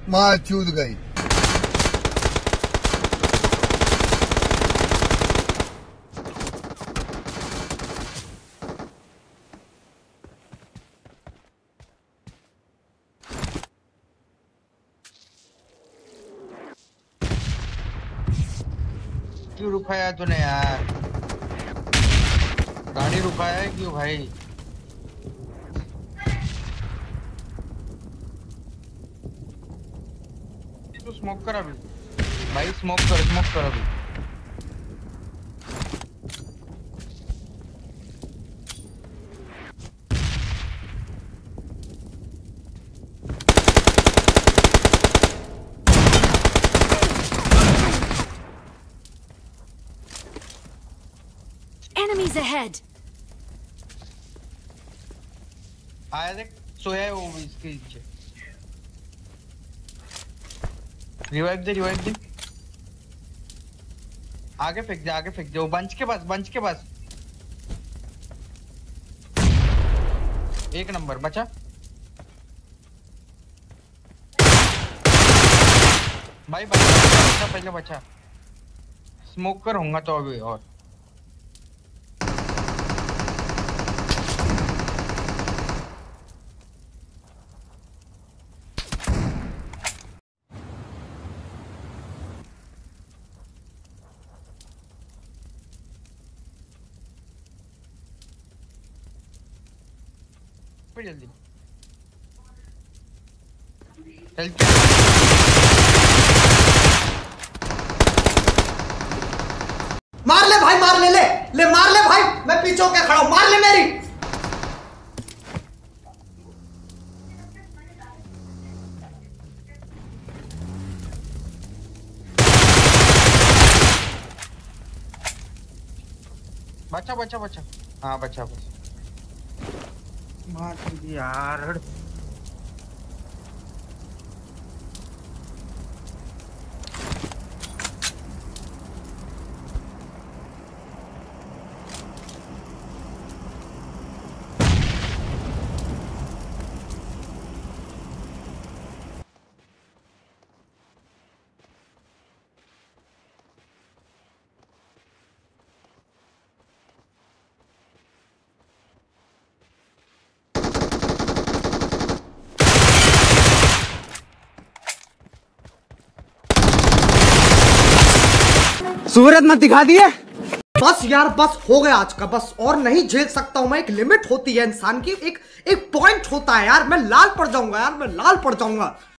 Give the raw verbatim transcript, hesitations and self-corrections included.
माँ चूद गई। क्यों रुकाया तूने यार? गाड़ी रुकाया है क्यों भाई? तू स्मोक कर अभी भाई, स्मोक कर स्मोक कर अभी। Enemies ahead. आया देख, सोया है वो इसके नीचे। रिवाइव दे रिवाइव दे, आगे फेंक दे आगे फेंक दे, वो बंच के पास बंच के पास। एक नंबर बचा भाई, बचा पहले बचा। स्मोक कर होगा तो अभी और जल्दी हेल्प। मार ले भाई, मार ले ले ले मार ले भाई, मैं पीछे होके खड़ा हूं, मार ले मेरी। बचा बचा बचा, हाँ बचा बस। मार दी यार। सूरत मत दिखा दिए। बस यार बस हो गया आज का, बस और नहीं झेल सकता हूं मैं। एक लिमिट होती है इंसान की, एक एक पॉइंट होता है यार। मैं लाल पड़ जाऊंगा यार, मैं लाल पड़ जाऊंगा।